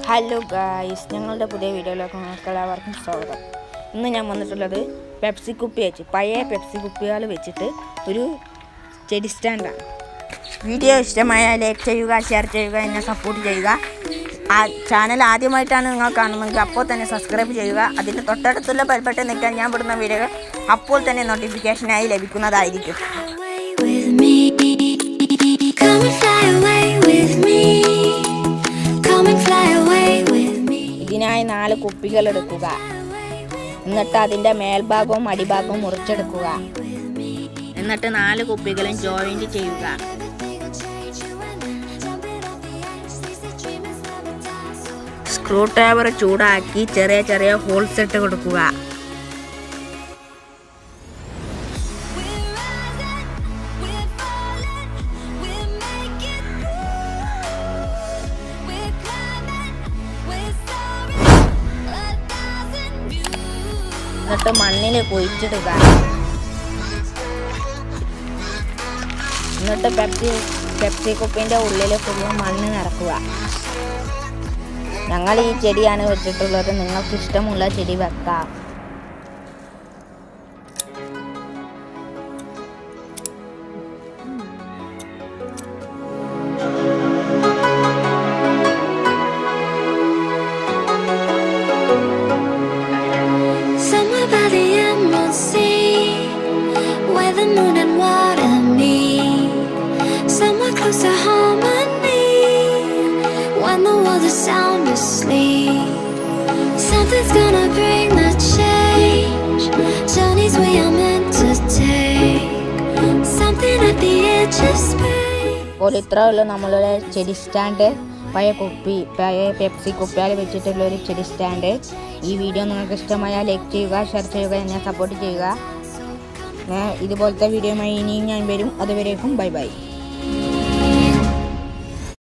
Hello guys, ഞങ്ങളുടെ പുതിയ വീഡിയോയിലേക്ക് നിങ്ങൾക്ക് എല്ലാവർക്കും സ്വാഗതം. ഇന്ന് ഞാൻ വന്നിട്ടുള്ളത് പെപ്സി കുപ്പി വെച്ച് പഴയ പെപ്സി കുപ്പികൾ വെച്ചിട്ട് ഒരു ചെടി സ്റ്റാൻഡാണ്. വീഡിയോ ഇഷ്ടമായാൽ ലൈക്ക് ചെയ്യുക, ഷെയർ ചെയ്യുക, എന്നെ സപ്പോർട്ട് ചെയ്യുക. ആ ചാനൽ ആദ്യമായിട്ടാണ് നിങ്ങൾ കാണുന്നതെങ്കിൽ അപ്പോൾ തന്നെ സബ്സ്ക്രൈബ് ചെയ്യുക. അതിൻ്റെ തൊട്ടടുത്തുള്ള ബെൽ ബട്ടൺ നിൽക്കാൻ ഞാൻ വിടുന്ന വീഡിയോകൾ അപ്പോൾ തന്നെ നോട്ടിഫിക്കേഷനായി ലഭിക്കുന്നതായിരിക്കും. ഇതിനായി 4 കുപ്പികൾ എടുക്കുക. എന്നിട്ട് അതിൻ്റെ മേൽഭാഗവും അടിഭാഗവും മുറിച്ചെടുക്കുക. എന്നിട്ട് 4 കുപ്പികളും ജോയിൻറ്റ് ചെയ്യുക. സ്ക്രൂ ഡ്രൈവർ ചൂടാക്കി ചെറിയ ചെറിയ ഹോൾസ് ഇട്ട് കൊടുക്കുക. എന്നിട്ട് മണ്ണിൽ കുഴിച്ചിടുക. എന്നിട്ട് പെപ്സി കുപ്പിൻ്റെ ഉള്ളിൽ ഫുള്ളും മണ്ണ് നിറക്കുക. ഞങ്ങൾ ഈ ചെടിയാണ് വെച്ചിട്ടുള്ളത്. നിങ്ങൾക്ക് ഇഷ്ടമുള്ള ചെടി വെക്കാം. The moon and water meet somewhere close to harmony. When the world is sound asleep, something's gonna bring the change. Journeys we are meant to take, something at the edge of space. അപ്പോൾ ഇത്രയുള്ള നമ്മളുടെ ചെടി stand, പഴയ Pepsi കുപ്പിയാൽ വെച്ചിട്ടുള്ള ഒരു ചെടി stand. ഈ video നിങ്ങൾക്ക് ഇഷ്ടമായാൽ ലൈക്ക് ചെയ്യുക, ഷെയർ ചെയ്യുക, എന്നെ സപ്പോർട്ട് ചെയ്യുക. ഇതുപോലത്തെ വീഡിയോയുമായി ഇനിയും ഞാൻ വരും. അതുവരേക്കും ബൈ ബൈ.